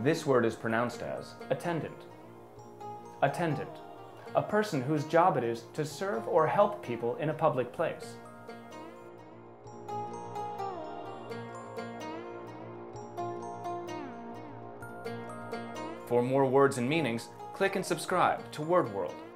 This word is pronounced as attendant. Attendant, a person whose job it is to serve or help people in a public place. For more words and meanings, click and subscribe to Word World.